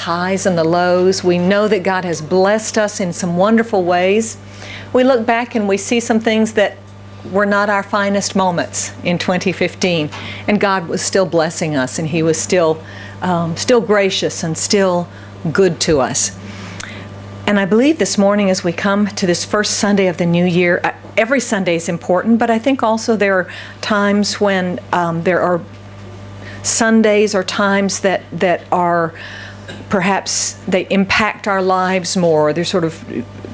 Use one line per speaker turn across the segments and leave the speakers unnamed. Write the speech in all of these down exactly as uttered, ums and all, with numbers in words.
highs and the lows. We know that God has blessed us in some wonderful ways. We look back and we see some things that were not our finest moments in twenty fifteen, and God was still blessing us, and He was still, um, still gracious and still good to us. And I believe this morning as we come to this first Sunday of the new year, uh, every Sunday is important, but I think also there are times when um, there are Sundays or times that, that are perhaps they impact our lives more. They're sort of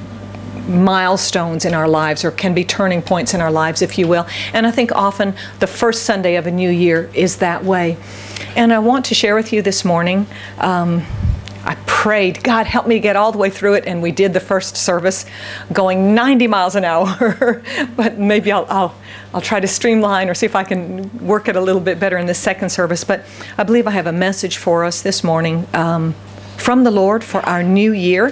milestones in our lives, or can be turning points in our lives, if you will. And I think often the first Sunday of a new year is that way. And I want to share with you this morning, um, I prayed, God, help me get all the way through it, and we did the first service going ninety miles an hour. But maybe I'll, I'll, I'll try to streamline or see if I can work it a little bit better in this second service. But I believe I have a message for us this morning um, from the Lord for our new year.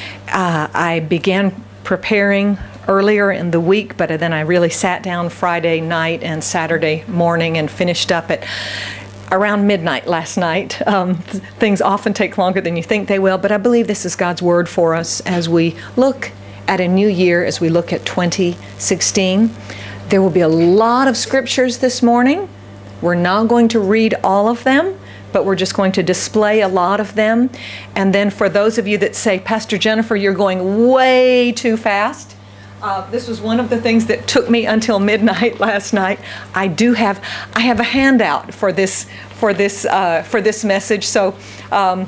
Uh, I began preparing earlier in the week, but then I really sat down Friday night and Saturday morning and finished up at around midnight last night. Um, th things often take longer than you think they will, but I believe this is God's word for us as we look at a new year, as we look at twenty sixteen. There will be a lot of scriptures this morning. We're not going to read all of them, but we're just going to display a lot of them. And then for those of you that say, Pastor Jennifer, you're going way too fast, Uh, this was one of the things that took me until midnight last night. I do have, I have a handout for this, for this, uh, for this message. So um,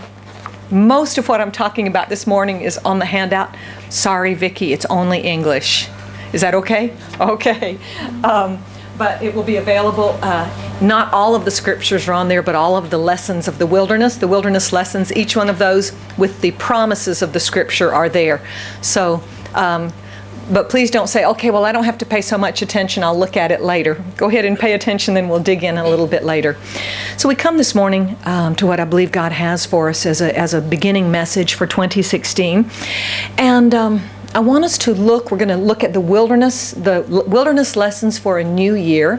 most of what I'm talking about this morning is on the handout. Sorry, Vicki, it's only English. Is that okay? Okay. Um, but it will be available. Uh, not all of the scriptures are on there, but all of the lessons of the wilderness, the wilderness lessons, each one of those with the promises of the scripture are there. So. Um, But please don't say, okay, well, I don't have to pay so much attention. I'll look at it later. Go ahead and pay attention, then we'll dig in a little bit later. So we come this morning um, to what I believe God has for us as a, as a beginning message for twenty sixteen. And um, I want us to look, we're going to look at the wilderness, the wilderness lessons for a new year.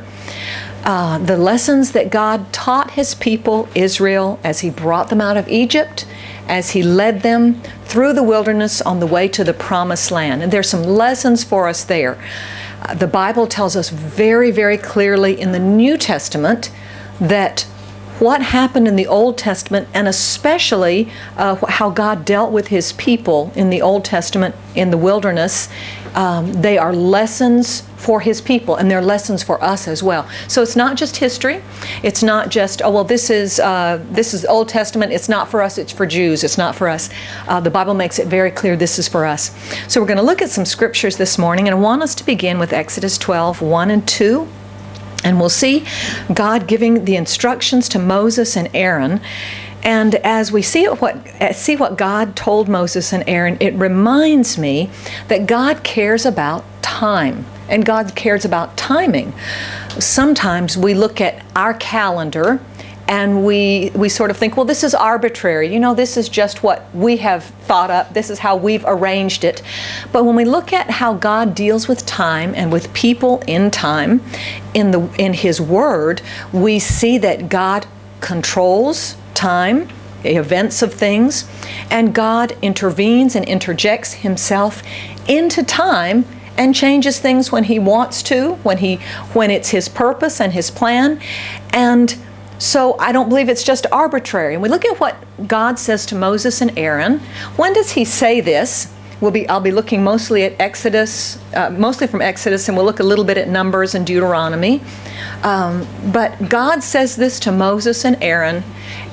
Uh, the lessons that God taught His people, Israel, as He brought them out of Egypt, as He led them through the wilderness on the way to the promised land. And there's some lessons for us there. Uh, the Bible tells us very, very clearly in the New Testament that what happened in the Old Testament, and especially uh, how God dealt with His people in the Old Testament in the wilderness, um, they are lessons for His people, and they're lessons for us as well. So it's not just history. It's not just, oh, well, this is, uh, this is Old Testament. It's not for us. It's for Jews. It's not for us. Uh, the Bible makes it very clear this is for us. So we're going to look at some scriptures this morning, and I want us to begin with Exodus twelve, one and two. And we'll see God giving the instructions to Moses and Aaron. And as we see what, see what God told Moses and Aaron, it reminds me that God cares about time, and God cares about timing. Sometimes we look at our calendar and we, we sort of think, well, this is arbitrary. You know, this is just what we have thought up. This is how we've arranged it. But when we look at how God deals with time and with people in time, in, the, in His Word, we see that God controls time, the events of things, and God intervenes and interjects Himself into time and changes things when He wants to, when, he, when it's His purpose and His plan. And so I don't believe it's just arbitrary. And we look at what God says to Moses and Aaron. When does He say this? We'll be, I'll be looking mostly at Exodus, uh, mostly from Exodus, and we'll look a little bit at Numbers and Deuteronomy. Um, but God says this to Moses and Aaron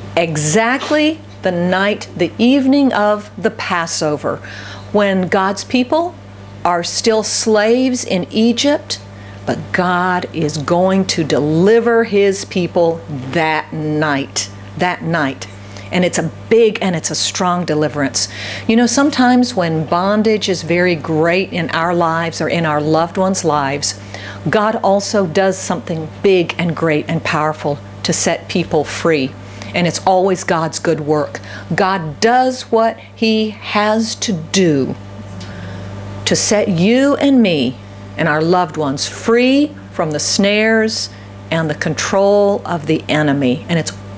exactly the night, the evening of the Passover, when God's people are still slaves in Egypt, but God is going to deliver His people that night, that night. And it's a big and it's a strong deliverance. You know, sometimes when bondage is very great in our lives or in our loved ones' lives, God also does something big and great and powerful to set people free. And it's always God's good work. God does what He has to do to set you and me and our loved ones free from the snares and the control of the enemy. And it's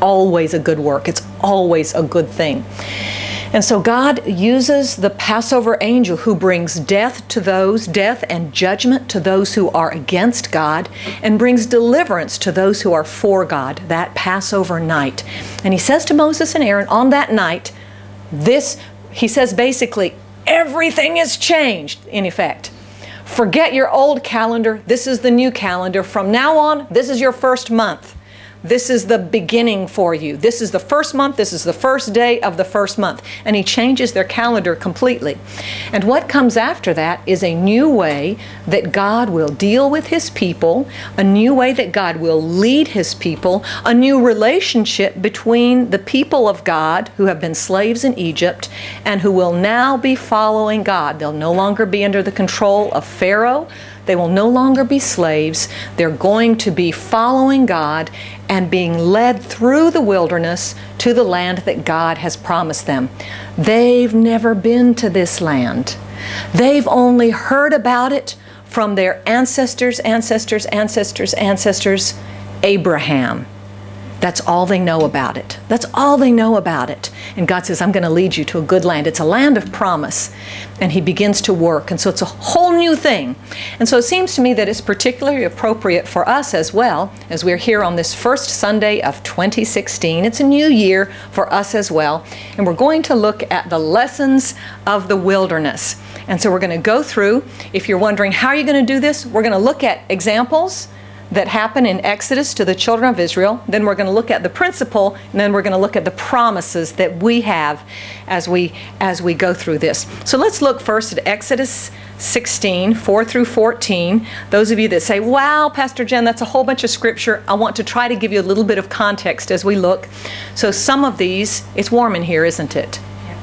always a good work. It's always a good thing. And so God uses the Passover angel who brings death to those, death and judgment to those who are against God, and brings deliverance to those who are for God, that Passover night. And he says to Moses and Aaron on that night, this, he says basically, everything is changed, in effect. Forget your old calendar. This is the new calendar. From now on, this is your first month. This is the beginning for you. This is the first month. This is the first day of the first month. And he changes their calendar completely. And what comes after that is a new way that God will deal with his people, a new way that God will lead his people, a new relationship between the people of God who have been slaves in Egypt and who will now be following God. They'll no longer be under the control of Pharaoh. They will no longer be slaves. They're going to be following God and being led through the wilderness to the land that God has promised them. They've never been to this land. They've only heard about it from their ancestors, ancestors, ancestors, ancestors, Abraham. That's all they know about it. That's all they know about it. And God says, I'm going to lead you to a good land. It's a land of promise. And he begins to work. And so it's a whole new thing. And so it seems to me that it's particularly appropriate for us as well, as we're here on this first Sunday of twenty sixteen. It's a new year for us as well. And we're going to look at the lessons of the wilderness. And so we're going to go through, if you're wondering, how are you going to do this? We're going to look at examples that happen in Exodus to the children of Israel. Then we're going to look at the principle, and then we're going to look at the promises that we have as we as we go through this. So let's look first at Exodus sixteen, four through fourteen. Those of you that say, wow, Pastor Jen, that's a whole bunch of scripture. I want to try to give you a little bit of context as we look. So some of these, it's warm in here, isn't it?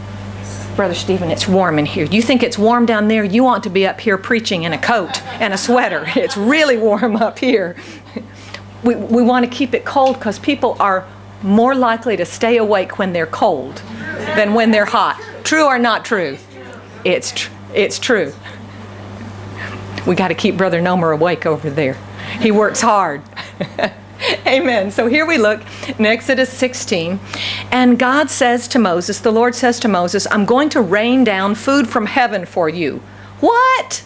Brother Stephen, it's warm in here. You think it's warm down there? You want to be up here preaching in a coat and a sweater. It's really warm up here. We, we want to keep it cold because people are more likely to stay awake when they're cold than when they're hot. True or not true? It's, tr it's true. We got to keep Brother Nomer awake over there. He works hard. Amen. So here we look in Exodus sixteen, and God says to Moses, the Lord says to Moses, I'm going to rain down food from heaven for you. What?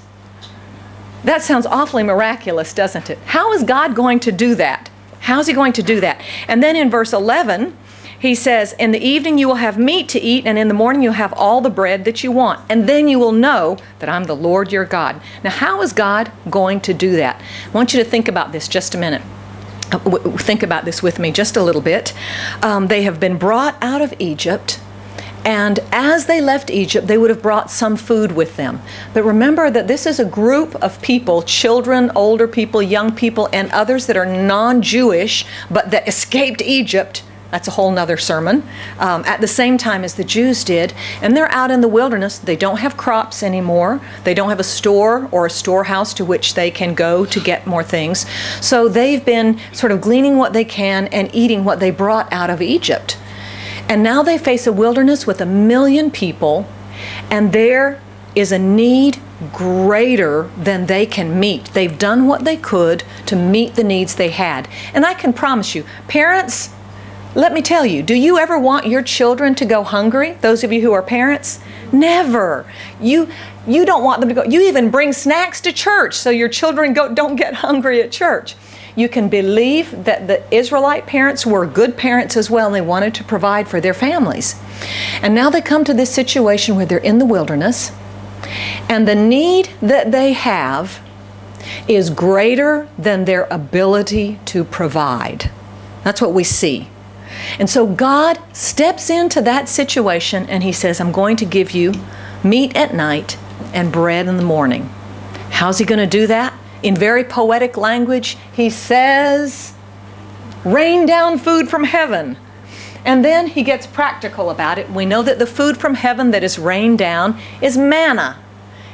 That sounds awfully miraculous, doesn't it? How is God going to do that? How's he going to do that? And then in verse eleven, he says, in the evening you will have meat to eat, and in the morning you'll have all the bread that you want. And then you will know that I'm the Lord your God. Now, how is God going to do that? I want you to think about this just a minute. Think about this with me just a little bit. Um, they have been brought out of Egypt, and as they left Egypt, they would have brought some food with them. But remember that this is a group of people, children, older people, young people, and others that are non-Jewish, but that escaped Egypt. That's a whole nother sermon, um, at the same time as the Jews did. And they're out in the wilderness. They don't have crops anymore. They don't have a store or a storehouse to which they can go to get more things. So they've been sort of gleaning what they can and eating what they brought out of Egypt. And now they face a wilderness with a million people, and there is a need greater than they can meet. They've done what they could to meet the needs they had. And I can promise you, parents, let me tell you, do you ever want your children to go hungry? Those of you who are parents? Never. You, you don't want them to go. You even bring snacks to church so your children go, don't get hungry at church. You can believe that the Israelite parents were good parents as well, and they wanted to provide for their families. And now they come to this situation where they're in the wilderness, and the need that they have is greater than their ability to provide. That's what we see. And so God steps into that situation and he says, I'm going to give you meat at night and bread in the morning. How's he going to do that? In very poetic language, he says, rain down food from heaven. And then he gets practical about it. We know that the food from heaven that is rained down is manna.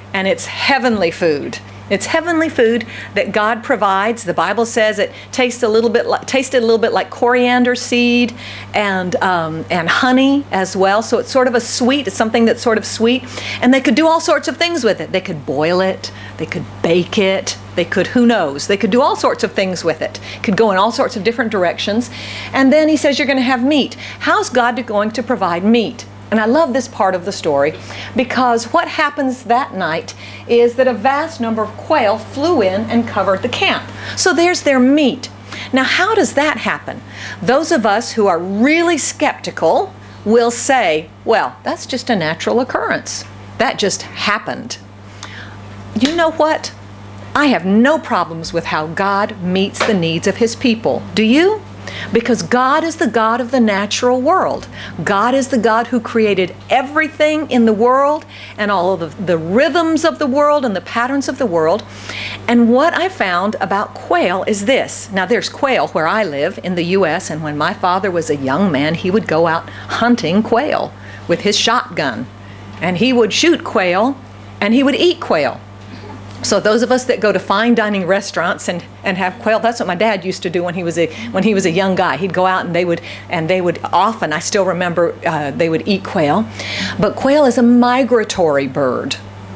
and it's heavenly food. It's heavenly food that God provides. The Bible says it tastes a little bit like, tasted a little bit like coriander seed and um, and honey as well. So it's sort of a sweet. It's something that's sort of sweet. And they could do all sorts of things with it. They could boil it. They could bake it. They could, who knows? They could do all sorts of things with it. Could go in all sorts of different directions. And then he says you're going to have meat. How's God going to provide meat? And I love this part of the story because what happens that night is that a vast number of quail flew in and covered the camp. So there's their meat. Now, how does that happen? Those of us who are really skeptical will say, well, that's just a natural occurrence. That just happened. You know what? I have no problems with how God meets the needs of His people. Do you? Because God is the God of the natural world. God is the God who created everything in the world and all of the, the rhythms of the world and the patterns of the world. And what I found about quail is this. Now, there's quail where I live in the U S, and when my father was a young man, he would go out hunting quail with his shotgun. And he would shoot quail, and he would eat quail. So those of us that go to fine dining restaurants and, and have quail, that's what my dad used to do when he was a when he was a young guy. He'd go out and they would and they would often, I still remember, uh, they would eat quail. But quail is a migratory bird,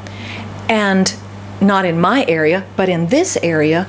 and not in my area, but in this area,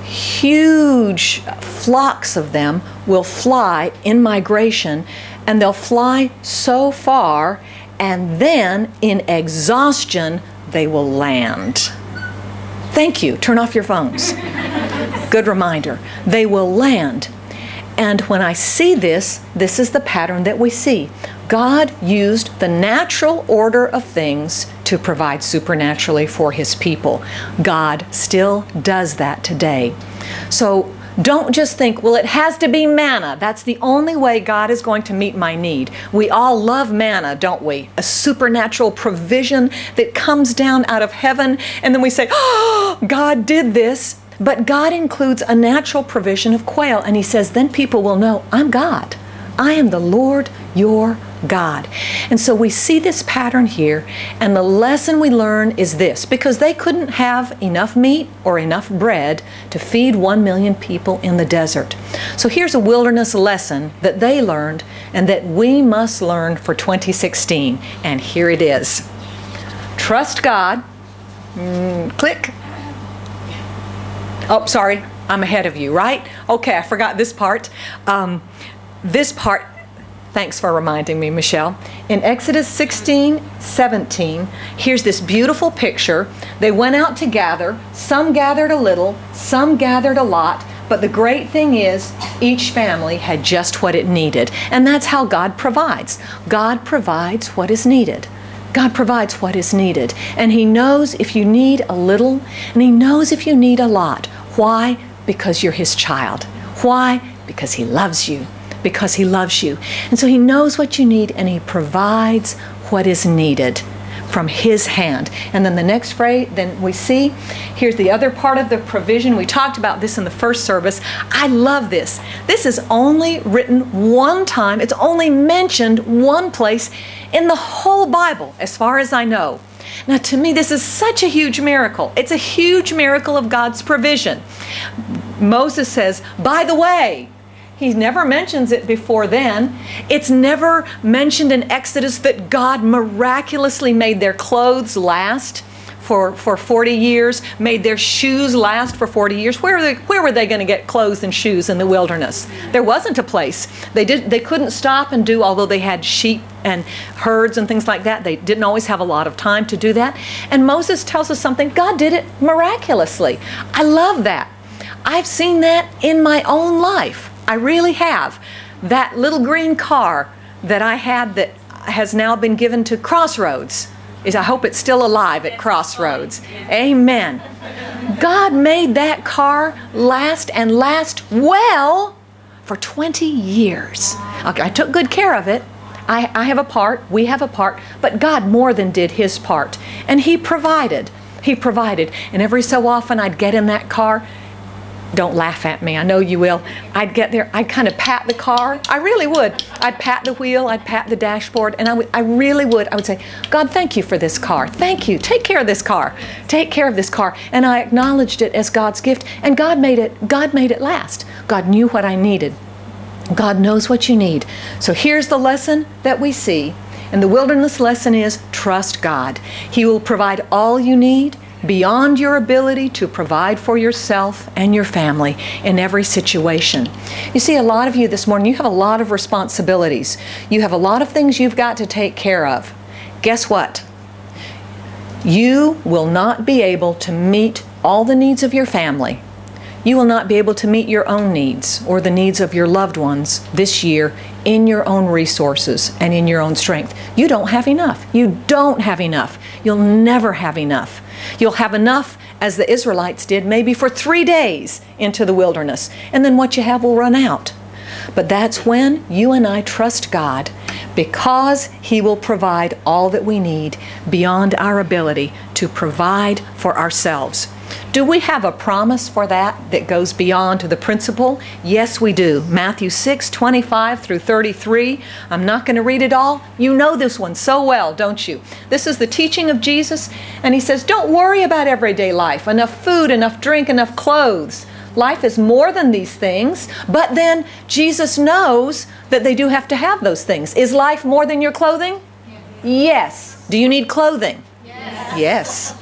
huge flocks of them will fly in migration, and they'll fly so far, and then in exhaustion they will land. Thank you. Turn off your phones. Good reminder. They will land. And when I see this, this is the pattern that we see. God used the natural order of things to provide supernaturally for His people. God still does that today. So don't just think, well, it has to be manna. That's the only way God is going to meet my need. We all love manna, don't we? A supernatural provision that comes down out of heaven, and then we say, oh, God did this. But God includes a natural provision of quail, and He says, then people will know, I'm God. I am the Lord your God. And so we see this pattern here, and the lesson we learn is this, because they couldn't have enough meat or enough bread to feed one million people in the desert. So here's a wilderness lesson that they learned and that we must learn for twenty sixteen. And here it is. Trust God. Mm, click. Oh, sorry, I'm ahead of you, right? Okay, I forgot this part. Um, this part, thanks for reminding me, Michelle. In Exodus sixteen, seventeen, here's this beautiful picture. They went out to gather. Some gathered a little, some gathered a lot, but the great thing is each family had just what it needed. And that's how God provides. God provides what is needed. God provides what is needed. And He knows if you need a little, and He knows if you need a lot. Why? Because you're His child. Why? Because He loves you. Because He loves you. And so He knows what you need, and He provides what is needed from His hand. And then the next phrase, then we see, here's the other part of the provision. We talked about this in the first service. I love this. This is only written one time. It's only mentioned one place in the whole Bible, as far as I know. Now, to me, this is such a huge miracle. It's a huge miracle of God's provision. Moses says, by the way, he never mentions it before then. It's never mentioned in Exodus that God miraculously made their clothes last for, for forty years, made their shoes last for forty years. Where, are they, where were they going to get clothes and shoes in the wilderness? There wasn't a place. They, did, they couldn't stop and do, although they had sheep and herds and things like that. They didn't always have a lot of time to do that. And Moses tells us something. God did it miraculously. I love that. I've seen that in my own life. I really have. That little green car that I had that has now been given to Crossroads, is I hope it's still alive at Crossroads. Amen. God made that car last and last well for twenty years. Okay, I took good care of it. I, I have a part, we have a part, but God more than did His part. And He provided. He provided. And every so often I'd get in that car Don't laugh at me. I know you will. I'd get there. I'd kind of pat the car. I really would. I'd pat the wheel. I'd pat the dashboard. And I, would, I really would. I would say, God, thank you for this car. Thank you. Take care of this car. Take care of this car. And I acknowledged it as God's gift. And God made it, God made it last. God knew what I needed. God knows what you need. So here's the lesson that we see. And the wilderness lesson is trust God. He will provide all you need beyond your ability to provide for yourself and your family in every situation. You see, a lot of you this morning, you have a lot of responsibilities. You have a lot of things you've got to take care of. Guess what? You will not be able to meet all the needs of your family. You will not be able to meet your own needs or the needs of your loved ones this year in your own resources and in your own strength. You don't have enough. You don't have enough. You'll never have enough. You'll have enough, as the Israelites did, maybe for three days into the wilderness, and then what you have will run out. But that's when you and I trust God, because He will provide all that we need beyond our ability to provide for ourselves. Do we have a promise for that that goes beyond to the principle? Yes, we do. Matthew six, twenty-five through thirty-three. I'm not going to read it all. You know this one so well, don't you? This is the teaching of Jesus, and He says, don't worry about everyday life. Enough food, enough drink, enough clothes. Life is more than these things, but then Jesus knows that they do have to have those things. Is life more than your clothing? Yes. Do you need clothing? Yes. Yes.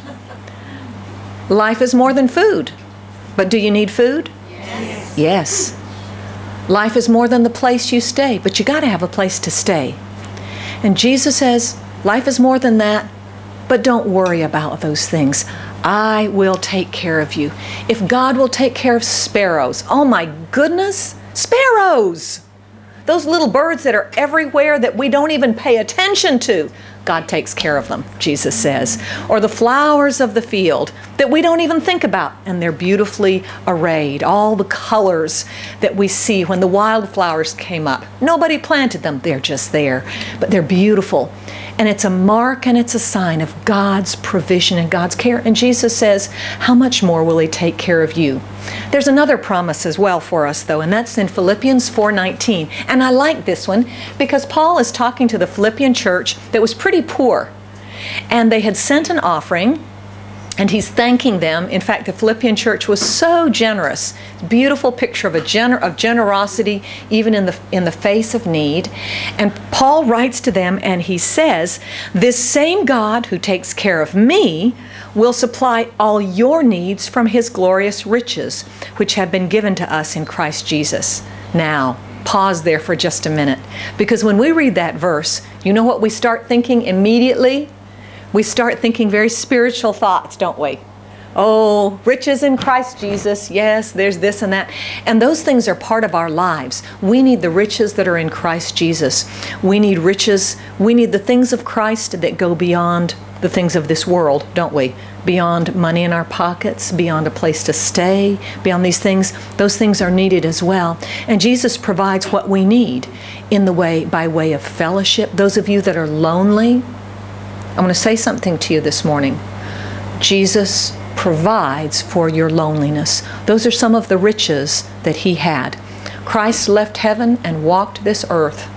Life is more than food, but do you need food? Yes. Yes. Life is more than the place you stay, but you got to have a place to stay. And Jesus says, life is more than that, but don't worry about those things. I will take care of you. If God will take care of sparrows, oh my goodness, sparrows! Those little birds that are everywhere that we don't even pay attention to, God takes care of them, Jesus says. Or the flowers of the field that we don't even think about, and they're beautifully arrayed. All the colors that we see when the wildflowers came up. Nobody planted them, they're just there, but they're beautiful. And it's a mark and it's a sign of God's provision and God's care. And Jesus says, how much more will He take care of you? There's another promise as well for us, though, and that's in Philippians four nineteen. And I like this one because Paul is talking to the Philippian church that was pretty poor. And they had sent an offering, and he's thanking them. In fact, the Philippian church was so generous. Beautiful picture of a gener of generosity, even in the in the face of need. And Paul writes to them, and he says, "This same God who takes care of me will supply all your needs from His glorious riches, which have been given to us in Christ Jesus." Now, pause there for just a minute, because when we read that verse, you know what we start thinking immediately? We start thinking very spiritual thoughts, don't we? Oh, riches in Christ Jesus. Yes, there's this and that. And those things are part of our lives. We need the riches that are in Christ Jesus. We need riches. We need the things of Christ that go beyond the things of this world, don't we? Beyond money in our pockets, beyond a place to stay, beyond these things. Those things are needed as well. And Jesus provides what we need in the way, by way of fellowship. Those of you that are lonely, I want to say something to you this morning. Jesus provides for your loneliness. Those are some of the riches that He had. Christ left heaven and walked this earth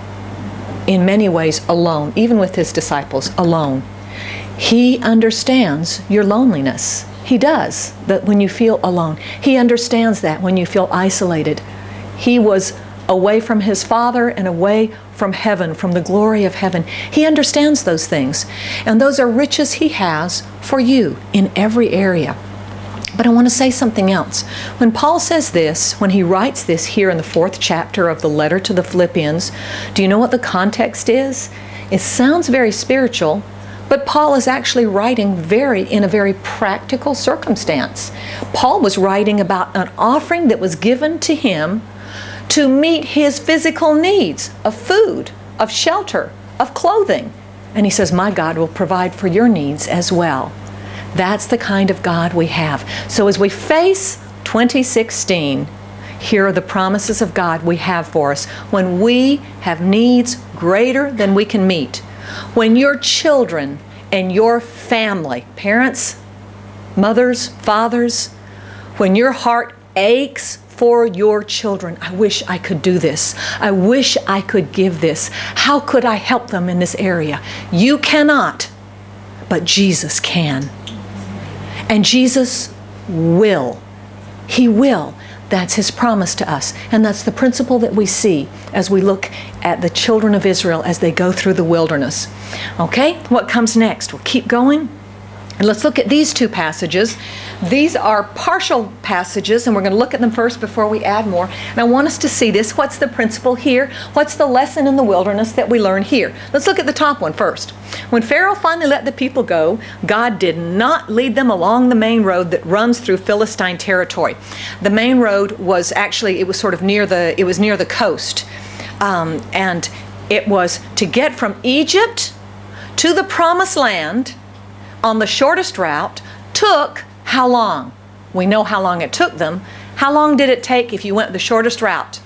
in many ways alone, even with His disciples, alone. He understands your loneliness. He does, that when you feel alone. He understands that when you feel isolated. He was away from His Father and away from heaven, from the glory of heaven. He understands those things. And those are riches He has for you in every area. But I want to say something else. When Paul says this, when he writes this here in the fourth chapter of the letter to the Philippians, do you know what the context is? It sounds very spiritual, but Paul is actually writing very in a very practical circumstance. Paul was writing about an offering that was given to him to meet his physical needs of food, of shelter, of clothing. And he says, my God will provide for your needs as well. That's the kind of God we have. So as we face twenty sixteen, here are the promises of God we have for us. When we have needs greater than we can meet, when your children and your family, parents, mothers, fathers, when your heart aches for your children. I wish I could do this. I wish I could give this. How could I help them in this area? You cannot, but Jesus can. And Jesus will. He will. That's His promise to us. And that's the principle that we see as we look at the children of Israel as they go through the wilderness. Okay, what comes next? We'll keep going. And let's look at these two passages. These are partial passages, and we're going to look at them first before we add more. And I want us to see this. What's the principle here? What's the lesson in the wilderness that we learn here? Let's look at the top one first. When Pharaoh finally let the people go, God did not lead them along the main road that runs through Philistine territory. The main road was actually, it was sort of near the, it was near the coast. Um, and it was to get from Egypt to the Promised Land on the shortest route. Took how long? We know how long it took them. How long did it take if you went the shortest route?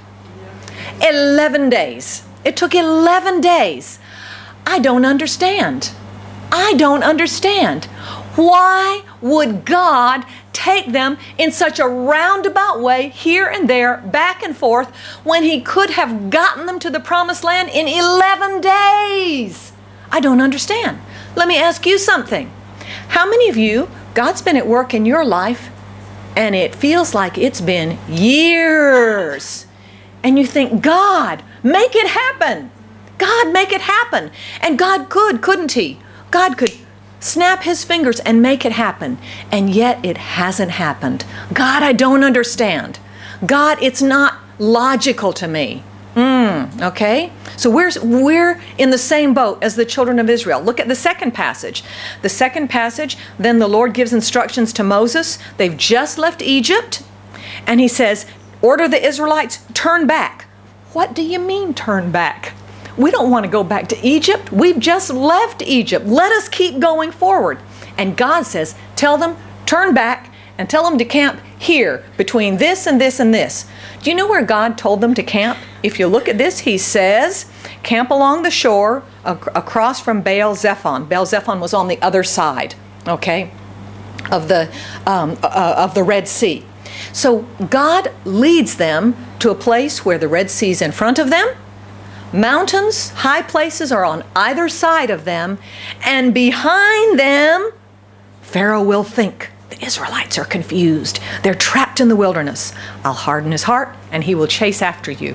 eleven days. It took eleven days. I don't understand. I don't understand. Why would God take them in such a roundabout way, here and there, back and forth, when He could have gotten them to the Promised Land in eleven days? I don't understand. Let me ask you something. How many of you, God's been at work in your life, and it feels like it's been years, and you think, God, make it happen. God, make it happen. And God could, couldn't He? God could snap His fingers and make it happen, and yet it hasn't happened. God, I don't understand. God, it's not logical to me. Mm, okay? So we're, we're in the same boat as the children of Israel. Look at the second passage. The second passage, then the Lord gives instructions to Moses. They've just left Egypt, and He says, order the Israelites, turn back. What do you mean, turn back? We don't want to go back to Egypt. We've just left Egypt. Let us keep going forward. And God says, tell them, turn back, and tell them to camp here between this and this and this. Do you know where God told them to camp? If you look at this, He says, camp along the shore ac across from Baal Zephon. Baal Zephon was on the other side, okay, of the, um, uh, of the Red Sea. So God leads them to a place where the Red Sea is in front of them. Mountains, high places are on either side of them, and behind them, Pharaoh will think, the Israelites are confused. They're trapped in the wilderness. I'll harden his heart, and he will chase after you.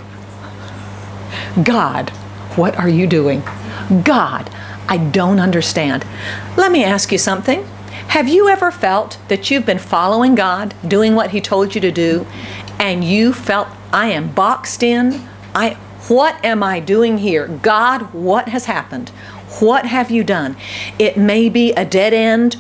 God, what are you doing? God, I don't understand. Let me ask you something. Have you ever felt that you've been following God, doing what He told you to do, and you felt, I am boxed in? I, what am I doing here? God, what has happened? What have you done? It may be a dead end,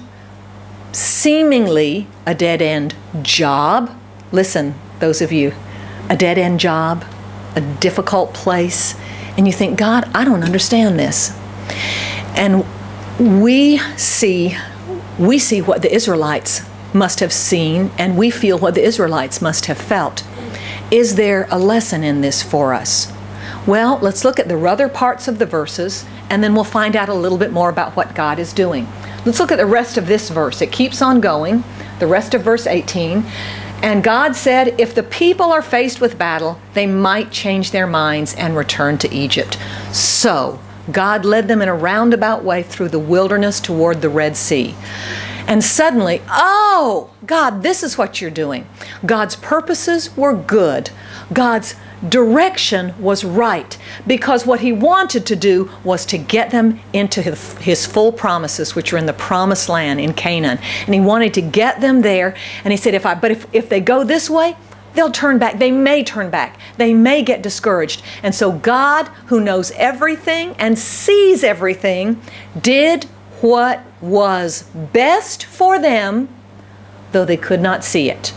seemingly a dead end job. Listen, those of you, a dead end job, a difficult place, and you think, God, I don't understand this. And we see, we see what the Israelites must have seen, and we feel what the Israelites must have felt. Is there a lesson in this for us? Well, let's look at the other parts of the verses, and then we'll find out a little bit more about what God is doing. Let's look at the rest of this verse. It keeps on going, the rest of verse eighteen. And God said, if the people are faced with battle, they might change their minds and return to Egypt. So God led them in a roundabout way through the wilderness toward the Red Sea. And suddenly, oh, God, this is what you're doing. God's purposes were good. God's direction was right, because what He wanted to do was to get them into his, his full promises, which are in the Promised Land in Canaan. And He wanted to get them there. And He said, if I, but if, if they go this way, they'll turn back. They may turn back. They may get discouraged. And so God, who knows everything and sees everything, did what was best for them, though they could not see it.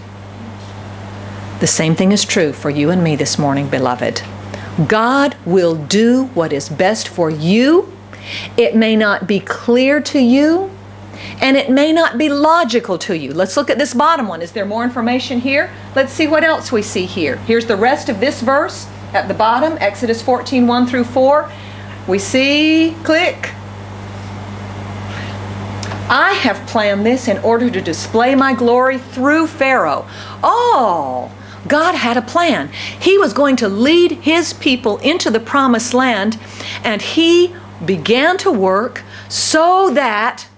The same thing is true for you and me this morning, beloved. God will do what is best for you. It may not be clear to you, and it may not be logical to you. Let's look at this bottom one. Is there more information here? Let's see what else we see here. Here's the rest of this verse at the bottom, Exodus fourteen, one through four. We see, click, I have planned this in order to display my glory through Pharaoh. Oh, God had a plan. He was going to lead his people into the promised land, and he began to work so that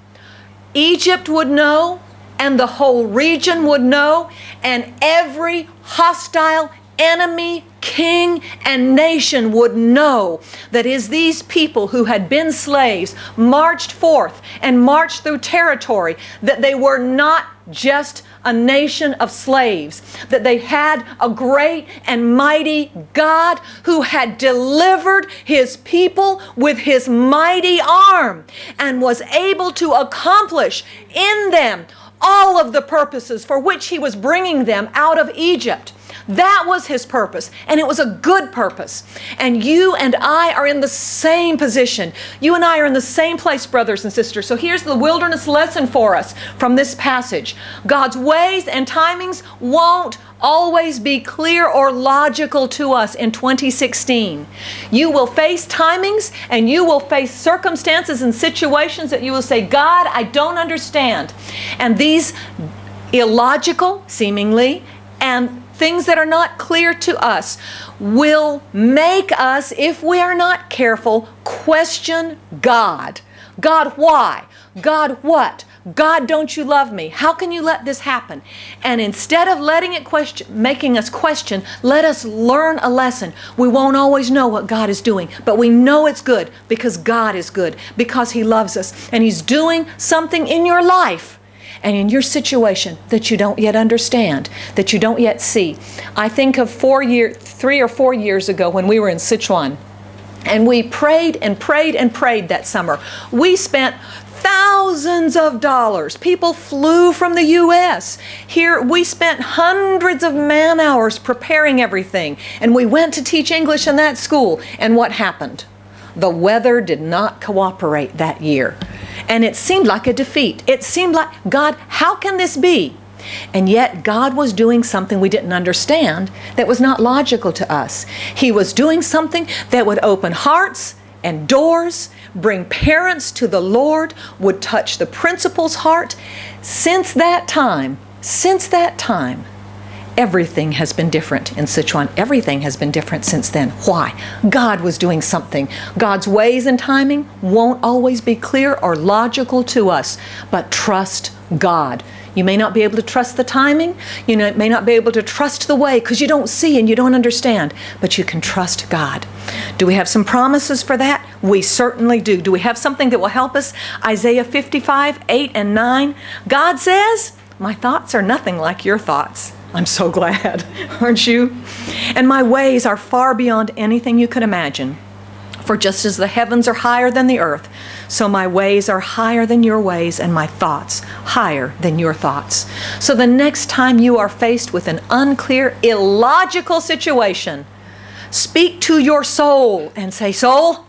Egypt would know, and the whole region would know, and every hostile enemy, king, and nation would know that as these people who had been slaves marched forth and marched through territory, that they were not just a nation of slaves, that they had a great and mighty God who had delivered his people with his mighty arm and was able to accomplish in them all of the purposes for which he was bringing them out of Egypt. That was his purpose, and it was a good purpose. And you and I are in the same position. You and I are in the same place, brothers and sisters. So here's the wilderness lesson for us from this passage. God's ways and timings won't always be clear or logical to us in twenty sixteen. You will face timings, and you will face circumstances and situations that you will say, God, I don't understand. And these illogical, seemingly, and things that are not clear to us will make us, if we are not careful, question God. God, why? God, what? God, don't you love me? How can you let this happen? And instead of letting it question, making us question, let us learn a lesson. We won't always know what God is doing, but we know it's good because God is good, because he loves us, and he's doing something in your life and in your situation that you don't yet understand, that you don't yet see. I think of four year, three or four years ago when we were in Sichuan, and we prayed and prayed and prayed that summer. We spent thousands of dollars. People flew from the U S Here we spent hundreds of man hours preparing everything, and we went to teach English in that school. And what happened? The weather did not cooperate that year. And it seemed like a defeat. It seemed like, God, how can this be? And yet God was doing something we didn't understand that was not logical to us. He was doing something that would open hearts and doors, bring parents to the Lord, would touch the principal's heart. Since that time, since that time, everything has been different in Sichuan. Everything has been different since then. Why? God was doing something. God's ways and timing won't always be clear or logical to us, but trust God. You may not be able to trust the timing. You know, may not be able to trust the way because you don't see and you don't understand, but you can trust God. Do we have some promises for that? We certainly do. Do we have something that will help us? Isaiah fifty-five, eight and nine. God says, my thoughts are nothing like your thoughts. I'm so glad, aren't you? And my ways are far beyond anything you could imagine. For just as the heavens are higher than the earth, so my ways are higher than your ways, and my thoughts higher than your thoughts. So the next time you are faced with an unclear, illogical situation, speak to your soul and say, soul,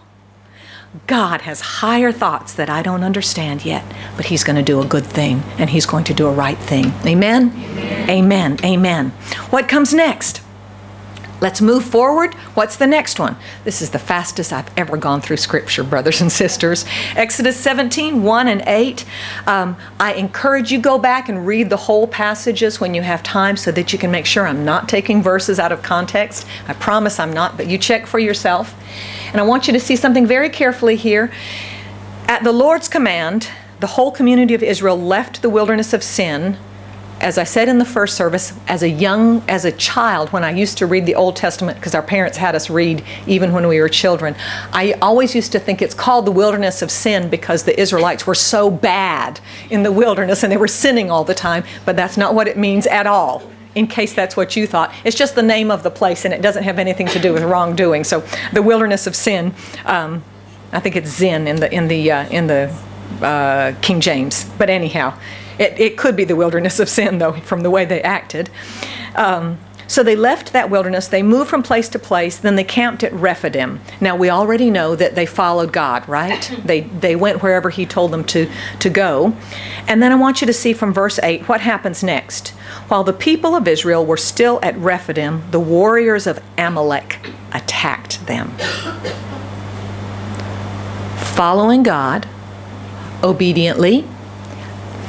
God has higher thoughts that I don't understand yet, but he's going to do a good thing, and he's going to do a right thing. Amen? Amen. Amen. Amen. What comes next? Let's move forward. What's the next one? This is the fastest I've ever gone through Scripture, brothers and sisters. Exodus seventeen, one and eight. Um, I encourage you go back and read the whole passages when you have time so that you can make sure I'm not taking verses out of context. I promise I'm not, but you check for yourself. And I want you to see something very carefully here. At the Lord's command, the whole community of Israel left the wilderness of sin. As I said in the first service, as a young, as a child, when I used to read the Old Testament, because our parents had us read even when we were children, I always used to think it's called the wilderness of sin because the Israelites were so bad in the wilderness and they were sinning all the time, but that's not what it means at all. In case that's what you thought. It's just the name of the place, and it doesn't have anything to do with wrongdoing. So the wilderness of sin, um, I think it's Zin in the, in the, uh, in the uh, King James, but anyhow. It, it could be the wilderness of sin, though, from the way they acted. Um, so they left that wilderness. They moved from place to place. Then they camped at Rephidim. Now, we already know that they followed God, right? They, they went wherever he told them to, to go. And then I want you to see from verse eight what happens next. While the people of Israel were still at Rephidim, the warriors of Amalek attacked them. Following God, obediently,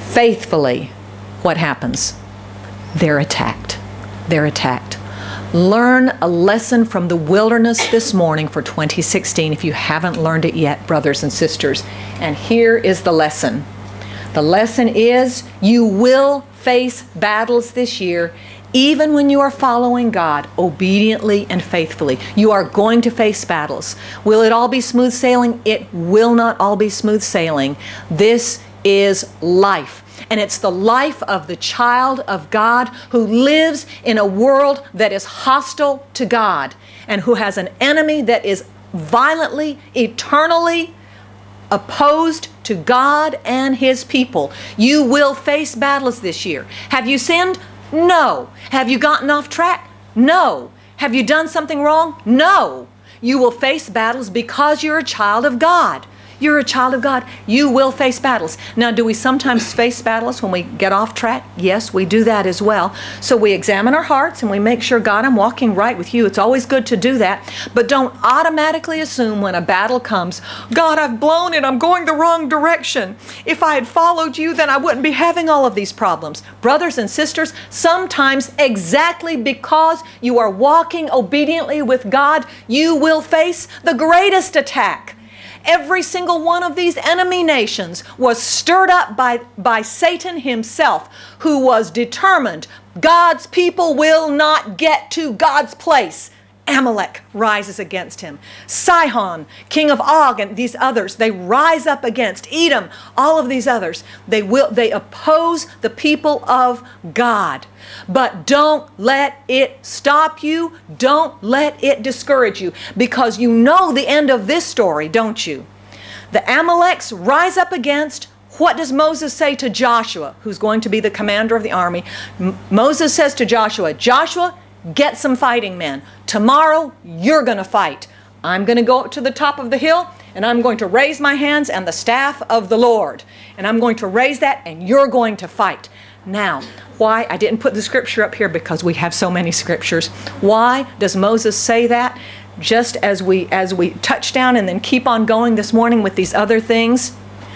faithfully, what happens? They're attacked. They're attacked. Learn a lesson from the wilderness this morning for twenty sixteen if you haven't learned it yet, brothers and sisters. And here is the lesson. The lesson is you will face battles this year, even when you are following God obediently and faithfully. You are going to face battles. Will it all be smooth sailing? It will not all be smooth sailing. This is life. And it's the life of the child of God who lives in a world that is hostile to God and who has an enemy that is violently, eternally opposed to God and His people. You will face battles this year. Have you sinned? No. Have you gotten off track? No. Have you done something wrong? No. You will face battles because you're a child of God. You're a child of God. You will face battles. Now, do we sometimes face battles when we get off track? Yes, we do that as well. So we examine our hearts and we make sure, God, I'm walking right with you. It's always good to do that. But don't automatically assume when a battle comes, God, I've blown it. I'm going the wrong direction. If I had followed you, then I wouldn't be having all of these problems. Brothers and sisters, sometimes exactly because you are walking obediently with God, you will face the greatest attack. Every single one of these enemy nations was stirred up by, by Satan himself, who was determined God's people will not get to God's place. Amalek rises against him. Sihon, king of Og, and these others, they rise up against Edom, all of these others. They will, they oppose the people of God. But don't let it stop you. Don't let it discourage you, because you know the end of this story, don't you? The Amaleks rise up against. What does Moses say to Joshua, who's going to be the commander of the army? M- Moses says to Joshua, Joshua, get some fighting men. Tomorrow, you're going to fight. I'm going to go up to the top of the hill, and I'm going to raise my hands and the staff of the Lord. And I'm going to raise that, and you're going to fight. Now, why? I didn't put the scripture up here because we have so many scriptures. Why does Moses say that? Just as we, as we touch down and then keep on going this morning with these other things.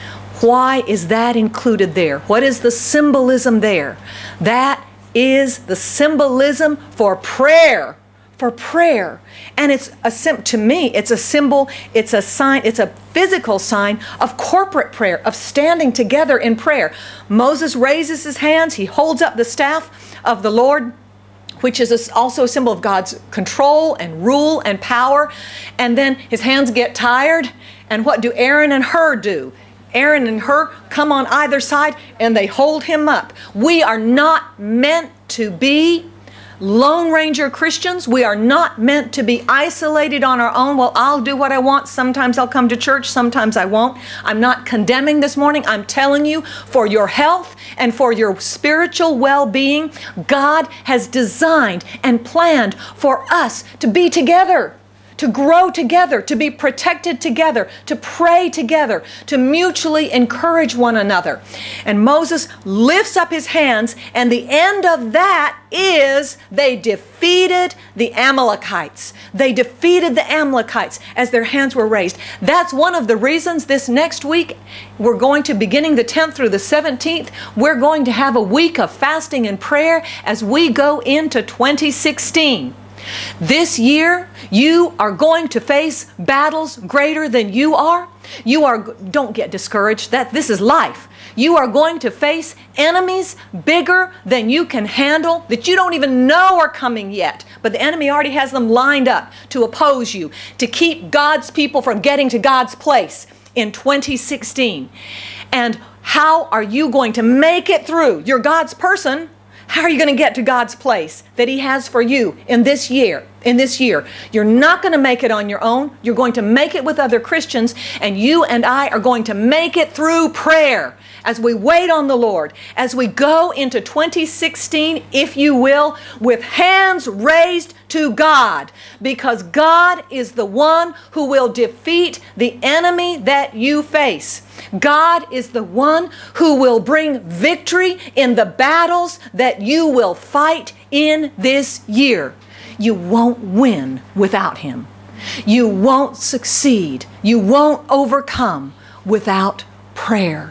Why is that included there? What is the symbolism there? That is the symbolism for prayer, for prayer. And it's a sim to me, it's a symbol, it's a sign, it's a physical sign of corporate prayer, of standing together in prayer. Moses raises his hands, he holds up the staff of the Lord, which is a, also a symbol of God's control and rule and power. And then his hands get tired, and what do Aaron and Hur do? Aaron and Hur come on either side and they hold him up. We are not meant to be Lone Ranger Christians. We are not meant to be isolated on our own. Well, I'll do what I want. Sometimes I'll come to church, sometimes I won't. I'm not condemning this morning. I'm telling you, for your health and for your spiritual well-being, God has designed and planned for us to be together, to grow together, to be protected together, to pray together, to mutually encourage one another. And Moses lifts up his hands, and the end of that is they defeated the Amalekites. They defeated the Amalekites as their hands were raised. That's one of the reasons this next week we're going to, beginning the tenth through the seventeenth, we're going to have a week of fasting and prayer as we go into twenty sixteen. This year, you are going to face battles greater than you are. You are, don't get discouraged. That this is life. You are going to face enemies bigger than you can handle, that you don't even know are coming yet. But the enemy already has them lined up to oppose you, to keep God's people from getting to God's place in twenty sixteen. And how are you going to make it through? You're God's person. How are you going to get to God's place that He has for you in this year? In this year, you're not going to make it on your own. You're going to make it with other Christians, and you and I are going to make it through prayer as we wait on the Lord, as we go into twenty sixteen, if you will, with hands raised to God, because God is the one who will defeat the enemy that you face. God is the one who will bring victory in the battles that you will fight in this year. You won't win without Him. You won't succeed. You won't overcome without prayer.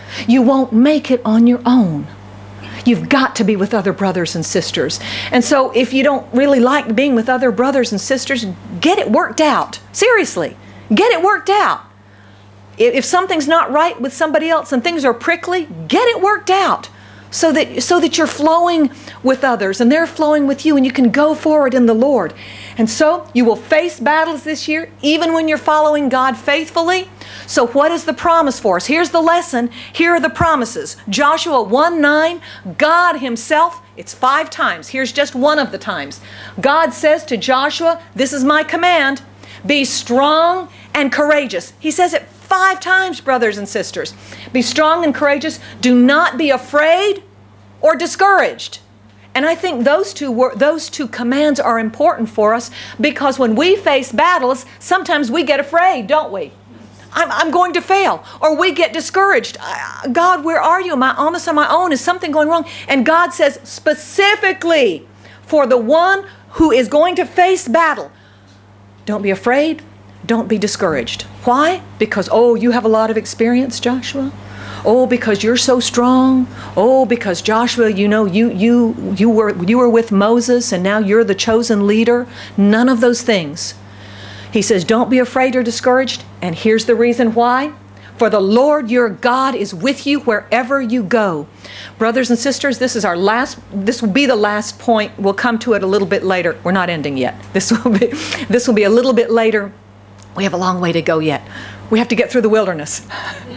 You won't make it on your own. You've got to be with other brothers and sisters. And so if you don't really like being with other brothers and sisters, get it worked out. Seriously, get it worked out. If something's not right with somebody else and things are prickly, get it worked out so that, so that you're flowing with others and they're flowing with you and you can go forward in the Lord. And so you will face battles this year, even when you're following God faithfully. So what is the promise for us? Here's the lesson. Here are the promises. Joshua one nine, God Himself, it's five times. Here's just one of the times. God says to Joshua, this is my command, be strong and courageous. He says it five times, brothers and sisters. Be strong and courageous. Do not be afraid or discouraged. And I think those two, those two commands are important for us because when we face battles, sometimes we get afraid, don't we? I'm, I'm going to fail. Or we get discouraged. God, where are you? Am I on this on my own? Is something going wrong? And God says specifically for the one who is going to face battle, don't be afraid. Don't be discouraged. Why? Because, oh, you have a lot of experience, Joshua. Oh, because you're so strong. Oh, because Joshua, you know, you you you were you were with Moses and now you're the chosen leader. None of those things. He says, don't be afraid or discouraged. And here's the reason why. For the Lord your God is with you wherever you go. Brothers and sisters, this is our last, this will be the last point. We'll come to it a little bit later. We're not ending yet. This will be, this will be a little bit later. We have a long way to go yet. We have to get through the wilderness.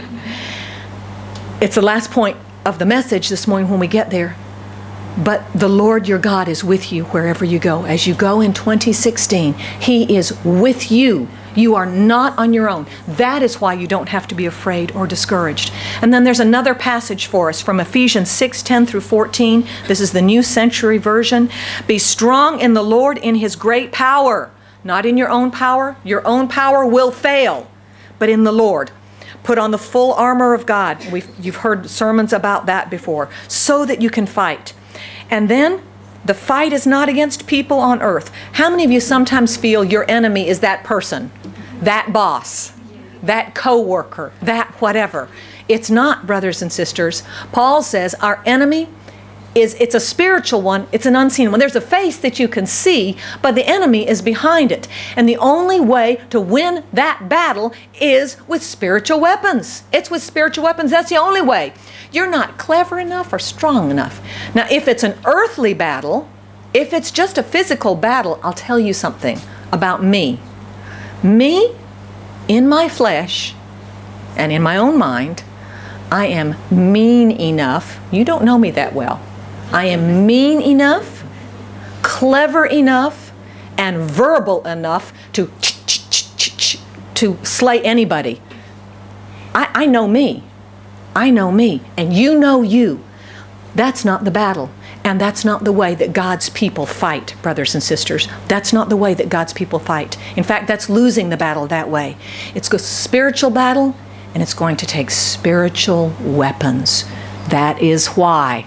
It's the last point of the message this morning when we get there. But the Lord your God is with you wherever you go. As you go in twenty sixteen, He is with you. You are not on your own. That is why you don't have to be afraid or discouraged. And then there's another passage for us from Ephesians six ten through fourteen. This is the New Century Version. Be strong in the Lord in His great power. Not in your own power. Your own power will fail, but in the Lord. Put on the full armor of God. We've, you've heard sermons about that before. So that you can fight. And then, the fight is not against people on earth. How many of you sometimes feel your enemy is that person, that boss, that co-worker, that whatever? It's not, brothers and sisters. Paul says our enemy is, it's a spiritual one, it's an unseen one. There's a face that you can see, but the enemy is behind it. And the only way to win that battle is with spiritual weapons. It's with spiritual weapons. That's the only way. You're not clever enough or strong enough. Now, if it's an earthly battle, if it's just a physical battle, I'll tell you something about me. Me, in my flesh and in my own mind, I am mean enough. You don't know me that well. I am mean enough, clever enough, and verbal enough to to slay anybody. I, I know me. I know me. And you know you. That's not the battle. And that's not the way that God's people fight, brothers and sisters. That's not the way that God's people fight. In fact, that's losing the battle that way. It's a spiritual battle, and it's going to take spiritual weapons. That is why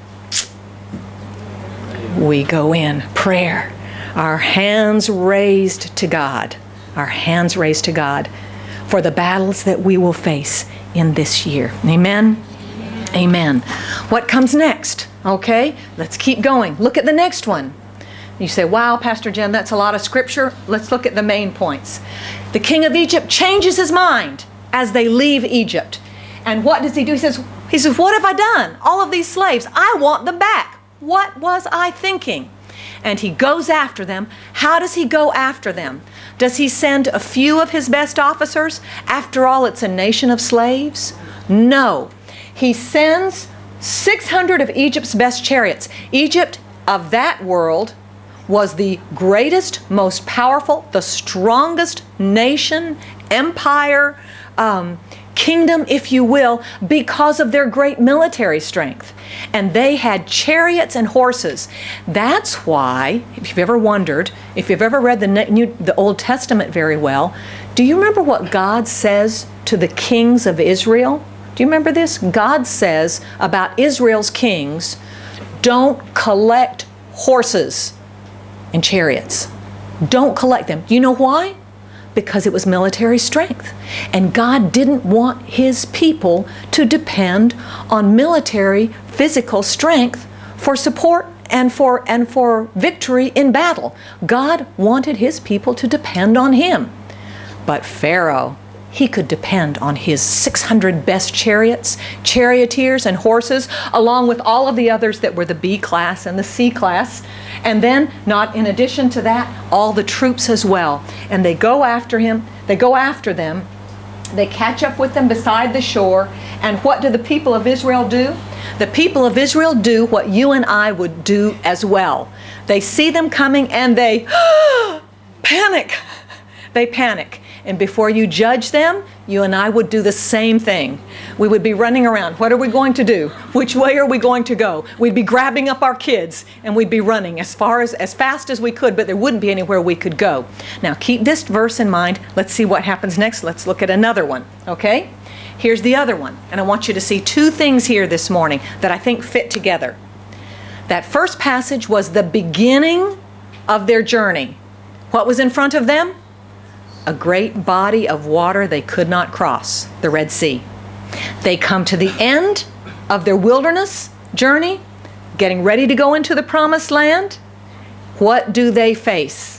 we go in prayer, our hands raised to God, our hands raised to God for the battles that we will face in this year. Amen? Amen. Amen. What comes next? Okay, let's keep going. Look at the next one. You say, wow, Pastor Jen, that's a lot of scripture. Let's look at the main points. The king of Egypt changes his mind as they leave Egypt. And what does he do? He says, he says, what have I done? All of these slaves, I want them back. What was I thinking? And he goes after them. How does he go after them? Does he send a few of his best officers? After all, it's a nation of slaves. No. He sends six hundred of Egypt's best chariots. Egypt of that world was the greatest, most powerful, the strongest nation, empire, um, kingdom, if you will, because of their great military strength. And they had chariots and horses. That's why, if you've ever wondered, if you've ever read the, New, the Old Testament very well, do you remember what God says to the kings of Israel? Do you remember this? God says about Israel's kings, don't collect horses and chariots. Don't collect them. Do you know why? Because it was military strength. And God didn't want his people to depend on military physical strength for support and for, and for victory in battle. God wanted his people to depend on him. But Pharaoh, he could depend on his six hundred best chariots, charioteers, and horses, along with all of the others that were the B class and the C class. And then, not in addition to that, all the troops as well. And they go after him, they go after them, they catch up with them beside the shore. And what do the people of Israel do? The people of Israel do what you and I would do as well. They see them coming and they panic. They panic. And before you judge them, you and I would do the same thing. We would be running around. What are we going to do? Which way are we going to go? We'd be grabbing up our kids and we'd be running as far as, as fast as we could, but there wouldn't be anywhere we could go. Now keep this verse in mind. Let's see what happens next. Let's look at another one, okay? Here's the other one. And I want you to see two things here this morning that I think fit together. That first passage was the beginning of their journey. What was in front of them? A great body of water they could not cross, the Red Sea. They come to the end of their wilderness journey, getting ready to go into the promised land. What do they face?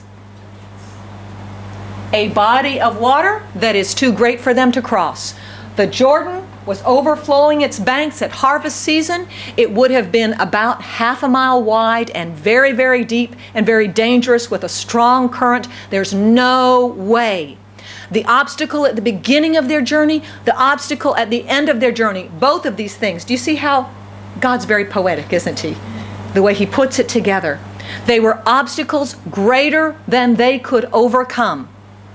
A body of water that is too great for them to cross. The Jordan was overflowing its banks at harvest season. It would have been about half a mile wide and very, very deep and very dangerous with a strong current. There's no way. The obstacle at the beginning of their journey, the obstacle at the end of their journey, both of these things. Do you see how God's very poetic, isn't he? The way he puts it together. They were obstacles greater than they could overcome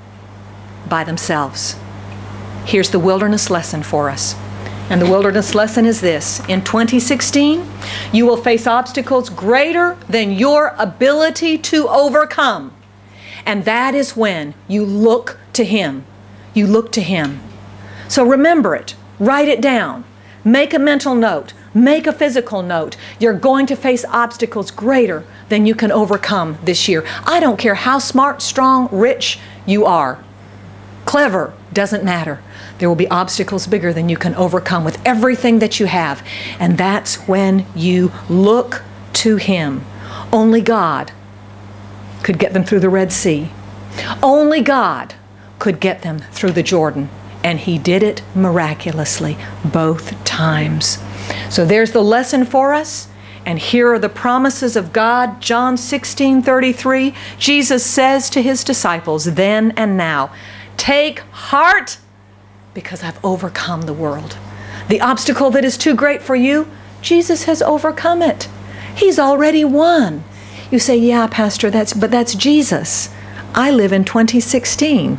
by themselves. Here's the wilderness lesson for us. And the wilderness lesson is this. In twenty sixteen, you will face obstacles greater than your ability to overcome. And that is when you look to him. You look to him. So remember it. Write it down. Make a mental note. Make a physical note. You're going to face obstacles greater than you can overcome this year. I don't care how smart, strong, rich you are. Clever, doesn't matter. There will be obstacles bigger than you can overcome with everything that you have. And that's when you look to him. Only God could get them through the Red Sea. Only God could get them through the Jordan. And he did it miraculously both times. So there's the lesson for us. And here are the promises of God. John sixteen thirty-three, Jesus says to his disciples then and now, take heart, because I've overcome the world. The obstacle that is too great for you, Jesus has overcome it. He's already won. You say, yeah, Pastor, that's, but that's Jesus. I live in twenty sixteen.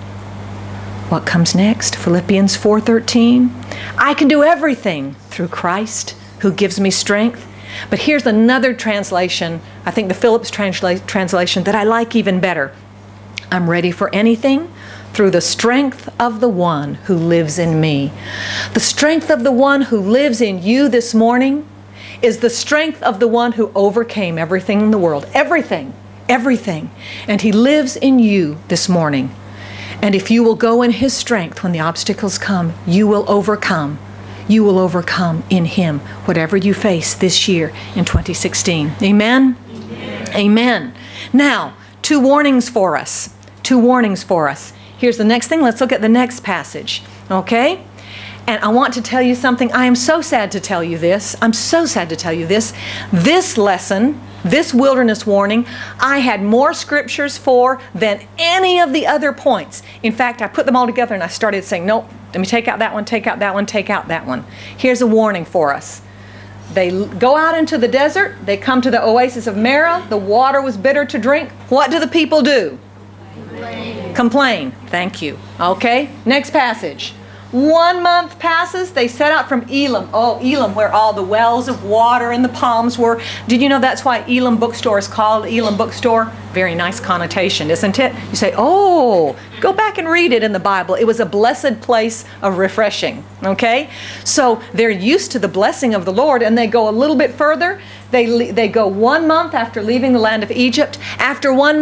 What comes next? Philippians four thirteen. I can do everything through Christ who gives me strength. But here's another translation, I think the Phillips transla- translation that I like even better. I'm ready for anything through the strength of the one who lives in me. The strength of the one who lives in you this morning is the strength of the one who overcame everything in the world. Everything. Everything. And he lives in you this morning. And if you will go in his strength when the obstacles come, you will overcome. You will overcome in him whatever you face this year in twenty sixteen. Amen? Amen. Amen. Now, two warnings for us. Two warnings for us. Here's the next thing. Let's look at the next passage. Okay? And I want to tell you something. I am so sad to tell you this. I'm so sad to tell you this. This lesson, this wilderness warning, I had more scriptures for than any of the other points. In fact, I put them all together and I started saying, nope, let me take out that one, take out that one, take out that one. Here's a warning for us. They go out into the desert. They come to the oasis of Marah. The water was bitter to drink. What do the people do? Complain. Complain. Thank you. Okay, next passage. One month passes, they set out from Elim. Oh, Elim, where all the wells of water and the palms were. Did you know that's why Elim Bookstore is called Elim Bookstore? Very nice connotation, isn't it? You say, oh, go back and read it in the Bible. It was a blessed place of refreshing, okay? So they're used to the blessing of the Lord, and they go a little bit further. They, they go one month after leaving the land of Egypt. After one month,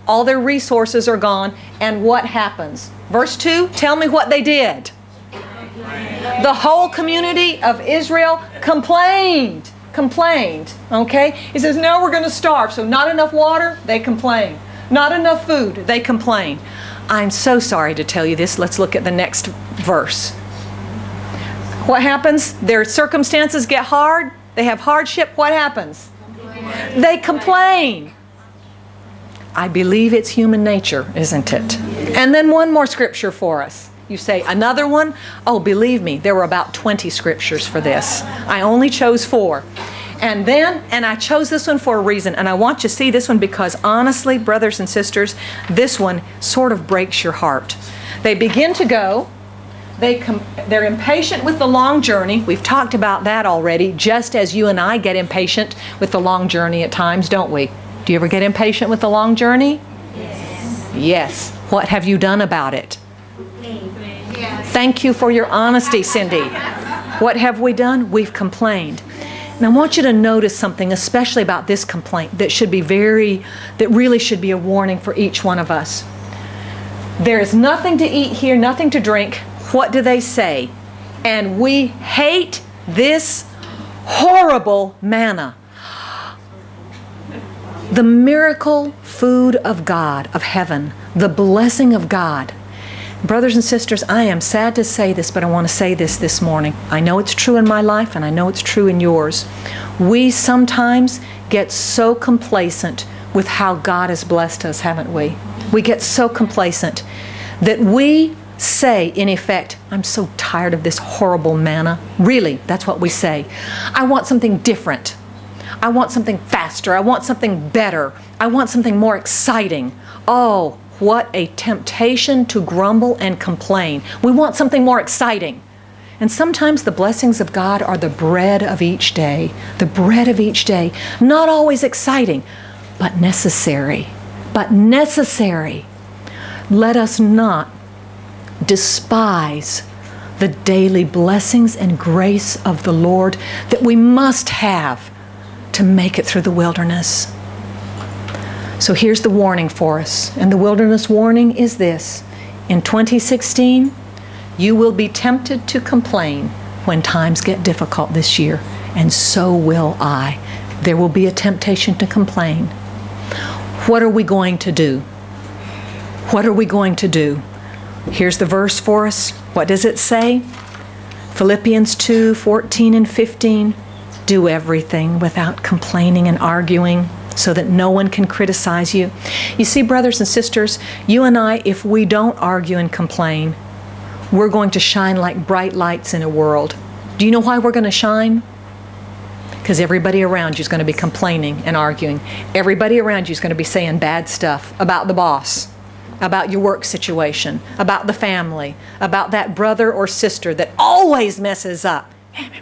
all their resources are gone, and what happens? Verse two, tell me what they did. The whole community of Israel complained. Complained, okay? He says, no, we're going to starve. So not enough water, they complain. Not enough food, they complain. I'm so sorry to tell you this. Let's look at the next verse. What happens? Their circumstances get hard. They have hardship. What happens? Complain. They complain. I believe it's human nature, isn't it? And then one more scripture for us. You say, another one? Oh, believe me, there were about twenty scriptures for this. I only chose four. And then, and I chose this one for a reason, and I want you to see this one because honestly, brothers and sisters, this one sort of breaks your heart. They begin to go, they com they're impatient with the long journey. We've talked about that already, just as you and I get impatient with the long journey at times, don't we? Do you ever get impatient with the long journey? Yes. Yes. What have you done about it? Thank you for your honesty, Cindy. What have we done? We've complained. And I want you to notice something, especially about this complaint, that should be very, that really should be a warning for each one of us. There is nothing to eat here, nothing to drink. What do they say? And we hate this horrible manna. The miracle food of God, of heaven, the blessing of God. Brothers and sisters, I am sad to say this, but I want to say this this morning. I know it's true in my life, and I know it's true in yours. We sometimes get so complacent with how God has blessed us, haven't we? We get so complacent that we say, in effect, I'm so tired of this horrible manna. Really, that's what we say. I want something different. I want something faster. I want something better. I want something more exciting. Oh, what a temptation to grumble and complain. We want something more exciting. And sometimes the blessings of God are the bread of each day. The bread of each day. Not always exciting, but necessary. But necessary. Let us not despise the daily blessings and grace of the Lord that we must have to make it through the wilderness. So here's the warning for us. And the wilderness warning is this. In twenty sixteen, you will be tempted to complain when times get difficult this year. And so will I. There will be a temptation to complain. What are we going to do? What are we going to do? Here's the verse for us. What does it say? Philippians two, fourteen and fifteen. Do everything without complaining and arguing, so that no one can criticize you. You see, brothers and sisters, you and I, if we don't argue and complain, we're going to shine like bright lights in a world. Do you know why we're going to shine? Because everybody around you is going to be complaining and arguing. Everybody around you is going to be saying bad stuff about the boss, about your work situation, about the family, about that brother or sister that always messes up.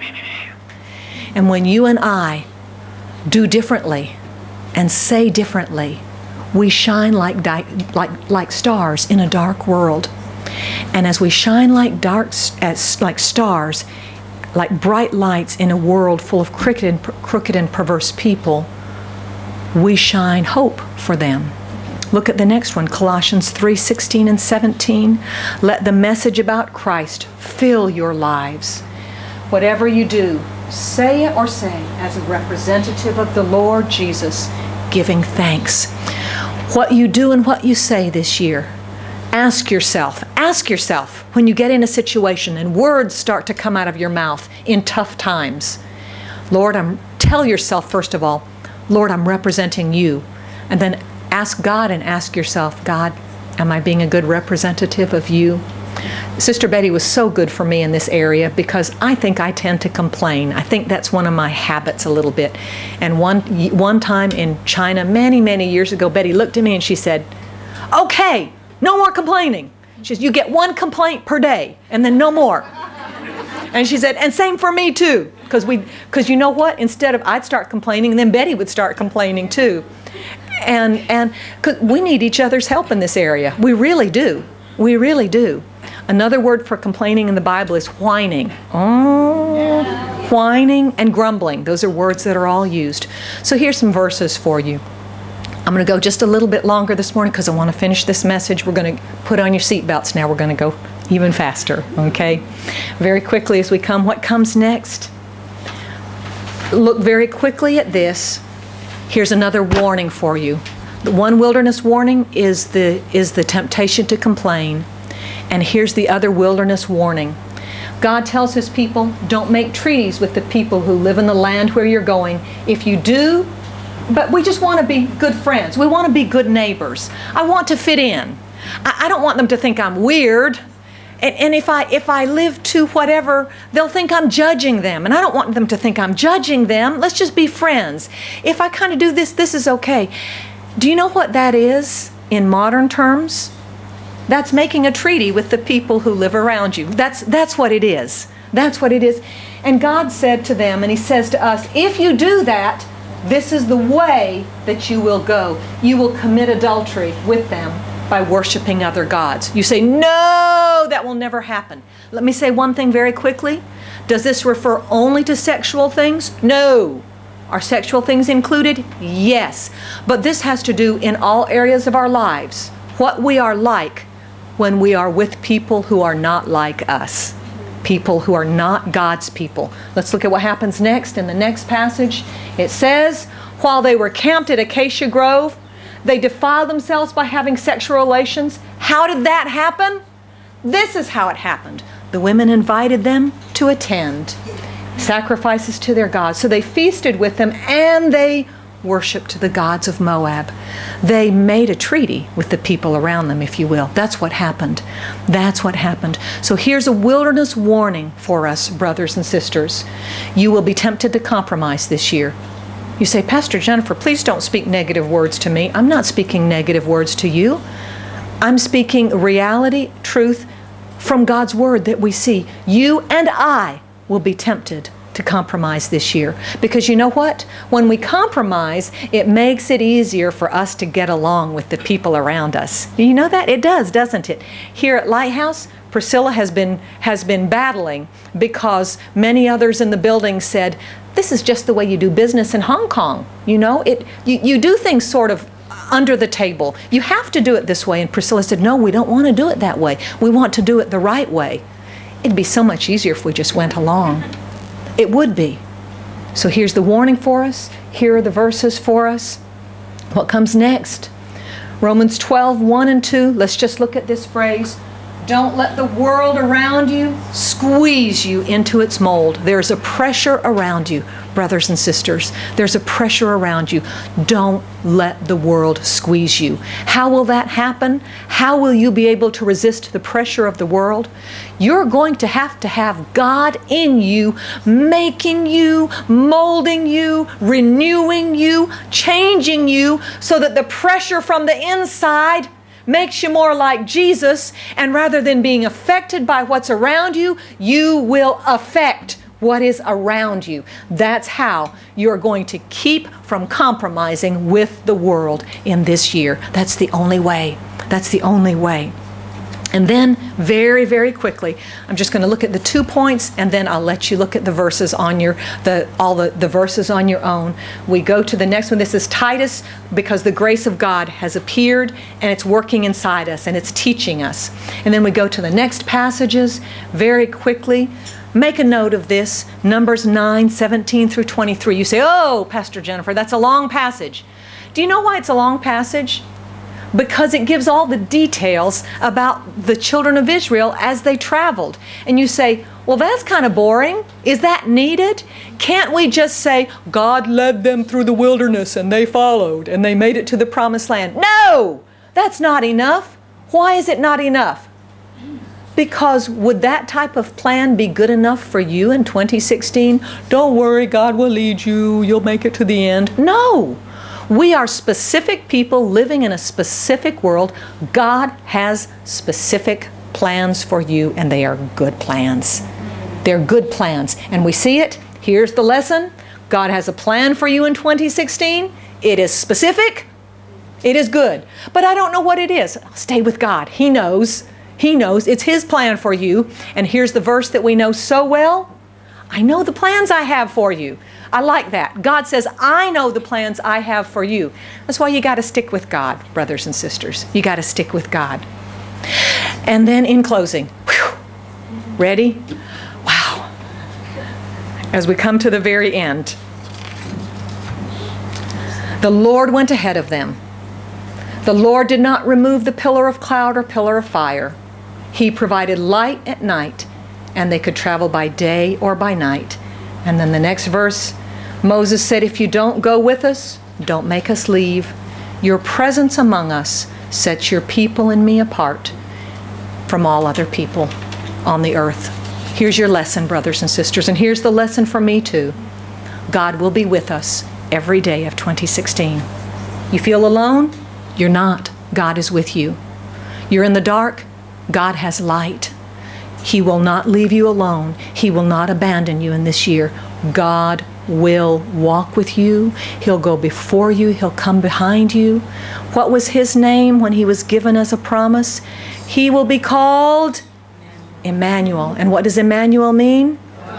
And when you and I do differently and say differently, we shine like, like, like stars in a dark world. And as we shine like, dark, as, like stars, like bright lights in a world full of crooked and, crooked and perverse people, we shine hope for them. Look at the next one, Colossians three, sixteen and seventeen. Let the message about Christ fill your lives. Whatever you do, say it or say as a representative of the Lord Jesus, giving thanks. What you do and what you say this year, ask yourself, ask yourself when you get in a situation and words start to come out of your mouth in tough times. Lord, I'm, tell yourself first of all, Lord, I'm representing you. And then ask God and ask yourself, God, am I being a good representative of you? Sister Betty was so good for me in this area because I think I tend to complain. I think that's one of my habits a little bit. And one, one time in China, many, many years ago, Betty looked at me and she said, okay, no more complaining. She said, you get one complaint per day and then no more. And she said, and same for me too. Because we, because you know what? Instead of I'd start complaining, and then Betty would start complaining too. And, and cause we need each other's help in this area. We really do. We really do. Another word for complaining in the Bible is whining. Oh, yeah. Whining and grumbling. Those are words that are all used. So here's some verses for you. I'm going to go just a little bit longer this morning because I want to finish this message. We're going to put on your seatbelts now. We're going to go even faster, okay? Very quickly as we come, what comes next? Look very quickly at this. Here's another warning for you. The one wilderness warning is the, is the temptation to complain. And here's the other wilderness warning. God tells His people, don't make treaties with the people who live in the land where you're going. If you do, but we just want to be good friends. We want to be good neighbors. I want to fit in. I, I don't want them to think I'm weird. And, and if I, if I live to whatever, they'll think I'm judging them. And I don't want them to think I'm judging them. Let's just be friends. If I kind of do this, this is okay. Do you know what that is in modern terms? That's making a treaty with the people who live around you. That's, that's what it is. That's what it is. And God said to them, and He says to us, if you do that, this is the way that you will go. You will commit adultery with them by worshiping other gods. You say, no, that will never happen. Let me say one thing very quickly. Does this refer only to sexual things? No. Are sexual things included? Yes. But this has to do in all areas of our lives. What we are like when we are with people who are not like us. People who are not God's people. Let's look at what happens next in the next passage. It says, while they were camped at Acacia Grove, they defiled themselves by having sexual relations. How did that happen? This is how it happened. The women invited them to attend sacrifices to their gods. So they feasted with them and they worshiped the gods of Moab. They made a treaty with the people around them, if you will. That's what happened. That's what happened. So here's a wilderness warning for us, brothers and sisters. You will be tempted to compromise this year. You say, Pastor Jennifer, please don't speak negative words to me. I'm not speaking negative words to you. I'm speaking reality, truth from God's Word that we see. You and I will be tempted to compromise this year. Because you know what? When we compromise, it makes it easier for us to get along with the people around us. You know that? It does, doesn't it? Here at Lighthouse, Priscilla has been, has been battling because many others in the building said, this is just the way you do business in Hong Kong. You know, it, you, you do things sort of under the table. You have to do it this way. And Priscilla said, no, we don't want to do it that way. We want to do it the right way. It'd be so much easier if we just went along. It would be. So here's the warning for us. Here are the verses for us. What comes next? Romans twelve, one and two. Let's just look at this phrase. Don't let the world around you squeeze you into its mold. There's a pressure around you, brothers and sisters. There's a pressure around you. Don't let the world squeeze you. How will that happen? How will you be able to resist the pressure of the world? You're going to have to have God in you, making you, molding you, renewing you, changing you, so that the pressure from the inside makes you more like Jesus, and rather than being affected by what's around you, you will affect what is around you. That's how you're going to keep from compromising with the world in this year. That's the only way. That's the only way. And then very, very quickly, I'm just going to look at the two points and then I'll let you look at the verses on your, the, all the, the verses on your own. We go to the next one. This is Titus, because the grace of God has appeared and it's working inside us and it's teaching us. And then we go to the next passages very quickly. Make a note of this, Numbers nine, seventeen through twenty-three. You say, oh, Pastor Jennifer, that's a long passage. Do you know why it's a long passage? Because it gives all the details about the children of Israel as they traveled. And you say, well, that's kind of boring. Is that needed? Can't we just say, God led them through the wilderness and they followed and they made it to the promised land? No, that's not enough. Why is it not enough? Because would that type of plan be good enough for you in twenty sixteen? Don't worry, God will lead you. You'll make it to the end. No. We are specific people living in a specific world. God has specific plans for you, and they are good plans. They're good plans. And we see it. Here's the lesson. God has a plan for you in twenty sixteen. It is specific. It is good. But I don't know what it is. Stay with God. He knows. He knows. It's His plan for you. And here's the verse that we know so well. I know the plans I have for you. I like that. God says, I know the plans I have for you. That's why you got to stick with God, brothers and sisters. You got to stick with God. And then in closing, whew, ready? Wow. As we come to the very end, the Lord went ahead of them. The Lord did not remove the pillar of cloud or pillar of fire. He provided light at night, and they could travel by day or by night. And then the next verse, Moses said, if you don't go with us, don't make us leave. Your presence among us sets your people and me apart from all other people on the earth. Here's your lesson, brothers and sisters, and here's the lesson for me too. God will be with us every day of twenty sixteen. You feel alone? You're not. God is with you. You're in the dark? God has light. He will not leave you alone. He will not abandon you in this year. God will walk with you. He'll go before you. He'll come behind you. What was His name when He was given as a promise? He will be called Emmanuel. And what does Emmanuel mean?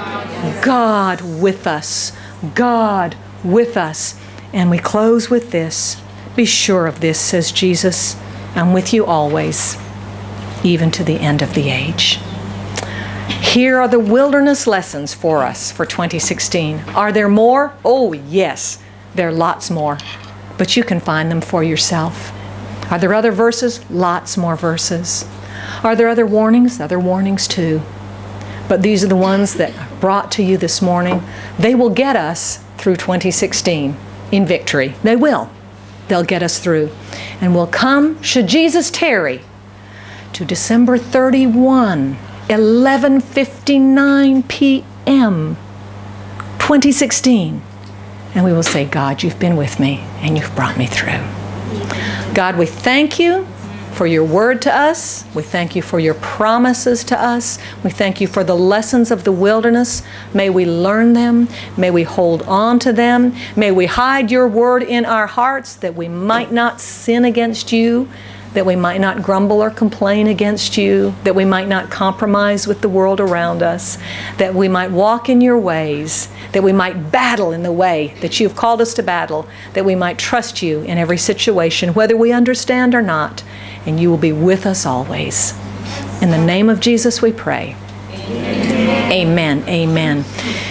God with us. God with us. And we close with this. Be sure of this, says Jesus. I'm with you always, even to the end of the age. Here are the wilderness lessons for us for twenty sixteen. Are there more? Oh, yes, there are lots more. But you can find them for yourself. Are there other verses? Lots more verses. Are there other warnings? Other warnings too. But these are the ones that I brought to you this morning. They will get us through twenty sixteen in victory. They will. They'll get us through. And we'll come, should Jesus tarry, to December thirty-first, eleven fifty-nine p m twenty sixteen. And we will say, God, you've been with me and you've brought me through. God, we thank you for your word to us. We thank you for your promises to us. We thank you for the lessons of the wilderness. May we learn them. May we hold on to them. May we hide your word in our hearts that we might not sin against you, that we might not grumble or complain against you, that we might not compromise with the world around us, that we might walk in your ways, that we might battle in the way that you've called us to battle, that we might trust you in every situation, whether we understand or not, and you will be with us always. In the name of Jesus we pray. Amen. Amen. Amen.